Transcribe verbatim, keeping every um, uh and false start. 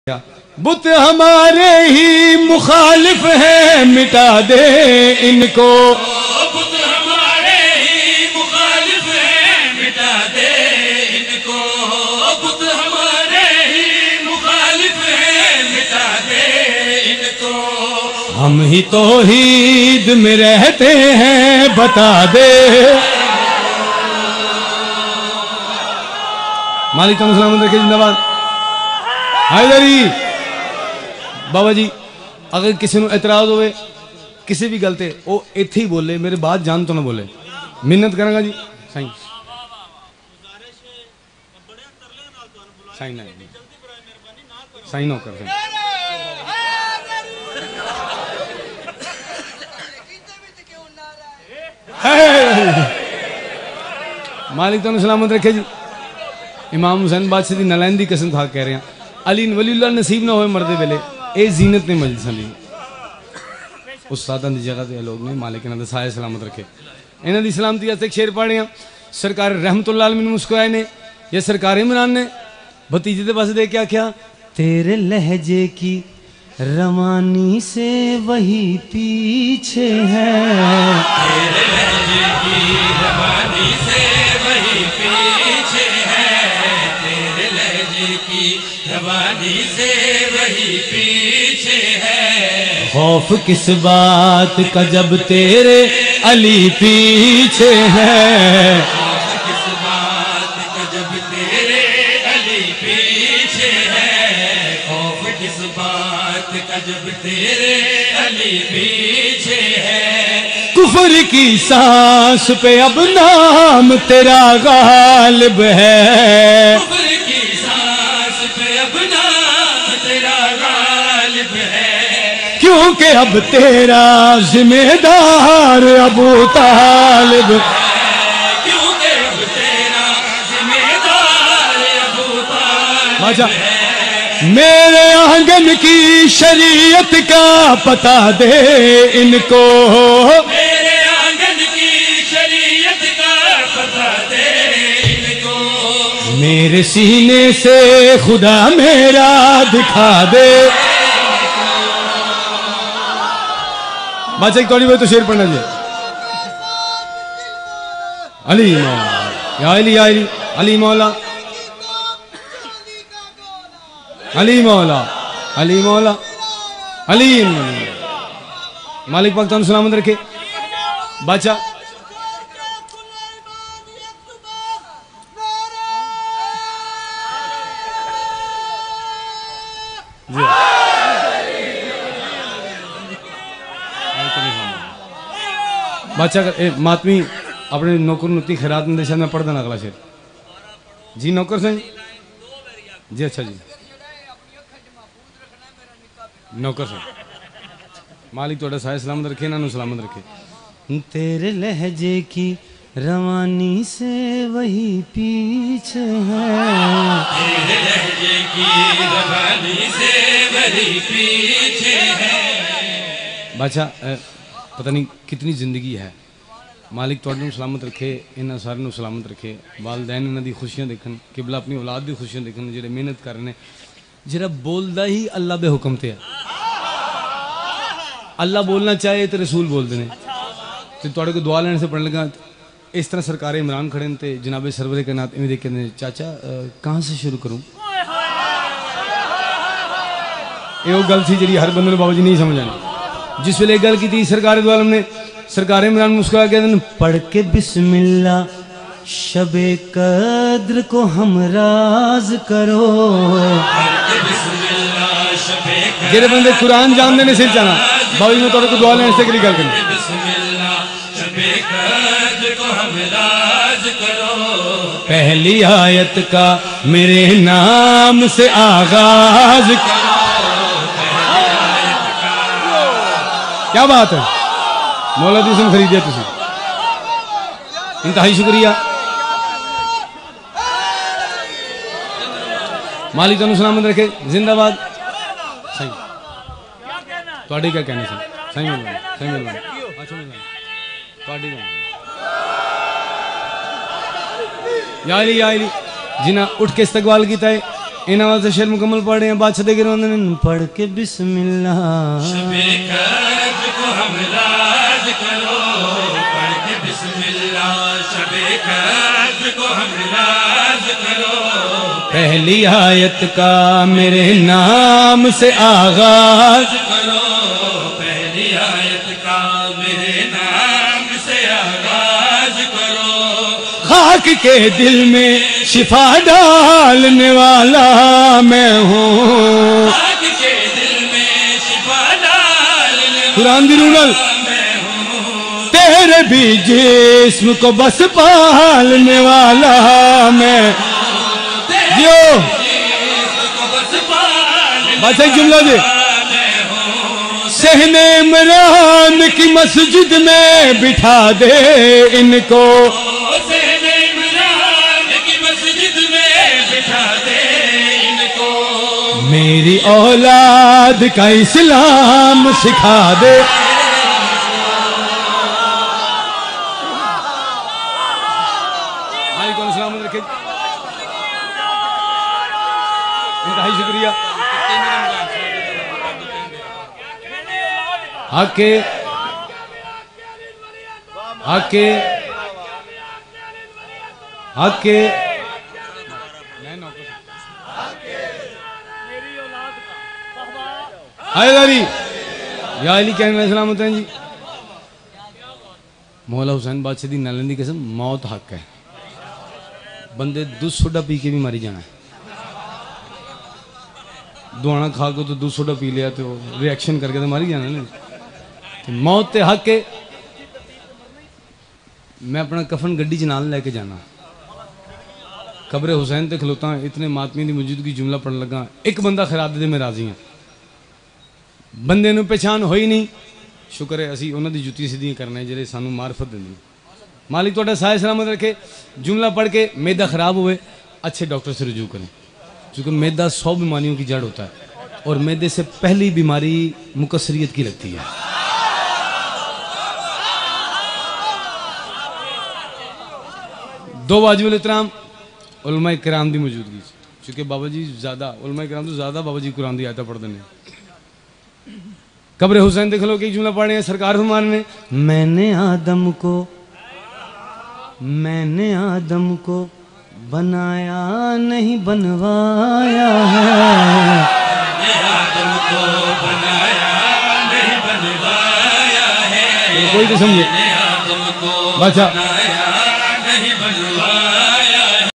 بت ہمارے ہی مخالف ہیں مٹا دے ان کو، بت ہمارے ہی مخالف ہیں مٹا دے ان کو، بت ہمارے ہی مخالف ہیں مٹا دے ان کو، ہم ہی توحید میں رہتے ہیں بتا دے۔ مالک کا سلامت رکھے، زندہ باد حیدری۔ بابا جی اگر کسی نے اعتراض ہوئے کسی بھی گل تے وہ ایتھے ہی بولے، میرے بات جان تو نہ بولے، منت کروں گا جی۔ سائیں سائیں سائیں نو کر دیں۔ مالک تو سلامت رکھے جی۔ امام حسین بادشاہ دی نلائن دی قسم کھا کہہ رہے ہیں، علی ولی اللہ نصیب نہ ہوئے مردے ویلے اے زینت نے مجلساں دی استاداں دی جگہ تے لوگ نے، مالک انہاں دا سایہ سلامت رکھے۔ انہاں دی سلامتی واسطے ایک شعر پڑھے ہیں، سرکار رحمت اللہ علیہ مسکرائے نے یا سرکار عمران نے بھتیجے دے پاس دے کیا کیا، تیرے لہجے کی روانی سے وہی پیچھے ہے، تیرے لہجے کی روانی سے وہی پیچھے ہے، تیرے لہجے کی روانی سے وہی پیچھے ہے، خوف کس بات کا جب تیرے علی پیچھے ہے، خوف کس بات کا جب تیرے علی پیچھے ہے، خوف کس بات کا جب تیرے علی پیچھے ہے، کفر کی سانس پہ اب نام تیرا غالب ہے، کفر کی سانس پہ اب نام تیرا غالب ہے، کیونکہ اب تیرا ذمہ دار ابو طالب، کیونکہ اب تیرا ذمہ دار ابو طالب ہے، میرے آنگن کی شریعت کا پتہ دے ان کو، میرے آنگن کی شریعت کا پتہ دے ان کو، میرے سینے سے خدا میرا دکھا دے۔ بادشاہ تھوڑی بہت تو شعر پڑھنا جی۔ علی مولا یا علی یا علی، علی مولا علی مولا علی مولا علی مولا۔ مالک پاک تانوں سلامت رکھے۔ بادشاہ جی بادشاہ ماتمی اپنے نوکر نتی خیرات میں دیشہ میں پڑھ دینا اگلا شعر جی۔ نوکر سے جی اچھا جی نوکر سے مالک توڑا سایہ سلامت رکھے، انہوں سلامت رکھے۔ تیرے لہجے کی روانی سے وہی پیچھے ہے، تیرے لہجے کی روانی سے وہی پیچھے ہے۔ بادشاہ پتہ نہیں کتنی زندگی ہے، مالک توڑا سلامت رکھے، انہوں سارے سلامت رکھے، والدین انہوں دی خوشیاں دیکھن، قبلہ اپنی اولاد دی خوشیاں دیکھن، جڑے محنت کرنے جڑا بولدا ہی اللہ دے حکم تے ہے۔ اللہ بولنا چاہے تو رسول بول دینے تو توڑے کو دعا لینے سے پڑھنے لگا۔ اس طرح سرکار عمران کھڑے تے جناب سرور کائنات امی دیکھ کے چاچا کہاں سے شروع کروں؟ یہ وہ گل تھی جڑی ہر بندے نے بابا جی نہیں سمجھ آنی۔ جس ویلے گل کی تھی سرکار دو عالم نے، سرکار عمران مسکرا کے دن پڑھ کے بسم اللہ شب قدر کو ہم راز کرو، جڑے بندے قرآن جان دینے سے چاہنا بابا جی میں توڑے کو دعا لینے سے کلی گل کرنا۔ پہلی آیت کا میرے نام سے آغاز کرو، کیا بات ہے، مولا جسم خریدیا تسی، انتہائی شکریہ۔ مالک تانوں سلامت رکھے، زندہ باد۔ صحیح توڑی کیا کہنے سے صحیح ملوانا صحیح ملوانا توڑی کہنے یا علی یا علی جنہاں اٹھ کے استقبال کیتا ہے انہاں واسطے شعر مکمل پڑھ رہے ہیں بادشاہ دے گروندے نے پڑھ کے بسم اللہ شب قدر کو ہم راز کرو پڑھ کے بسم اللہ شب قدر کو ہم راز کرو پہلی آیت کا میرے نام سے آغاز کرو پہلی آیت کا میرے نام سے آغاز کرو خاک کے دل میں شفا ڈالنے والا میں ہوں خاک کے دل میں شفا ڈالنے قرآن دی رونل میں ہوں تیرے بھی جسم کو بس پالنے والا میں جو بس ایک جملہ دے صحن عمران کی مسجد میں بٹھا دے ان کو حسین عمران کی مسجد میں بٹھا دے ان کو میری اولاد کا اسلام سکھا دے وعلیکم السلام علیکم انتہائی شکریہ حق حق حق آئے داری یا علی کہنے علیہ السلام ہوتے ہیں جی مولا حسین بادشاہ دی نالندی قسم موت حق ہے بندے دودھ سوڈا پی کے بھی ماری جانا ہے دعانا کھا کو تو دودھ سوڈا پی لیا تو ریاکشن کر کے تو ماری جانا ہے موت تے حق ہے میں اپنا کفن گڈی چنال لے کے جانا قبر حسین تے کھلوتا ہوں اتنے ماتمی دی موجودگی جملہ پڑھنے لگا ایک بندہ خیرات دے میں راضی ہیں بندے نو پہچان ہوئی نہیں شکر ہے اسی انہوں دی جوتی سیدھی کرنا ہے جڑے سانو معرفت دیں مالک توڑا سائے سلامت رکھے جملہ پڑھ کے میدہ خراب ہوئے اچھے ڈاکٹر سے رجوع کریں چونکہ میدہ سو بیماریوں کی جڑ ہوتا ہے اور میدے سے پہلی بیماری مکسریت کی لگتی ہے دو واجب الاحترام علماء کرام دی موجودگی چونکہ بابا جی زیادہ علماء کرام تو زیادہ بابا جی قرآن دی آیتیں پڑھ دینے قبر حسین دیکھ لو کہ ایک جملہ پڑھنے ہیں سرکار فرمان نے میں نے آدم کو میں نے آدم کو بنایا نہیں بنوایا ہے میں نے آدم کو بنایا نہیں بنوایا ہے کوئی تو سمجھے میں نے آدم کو بچہ بنایا نہیں بنوایا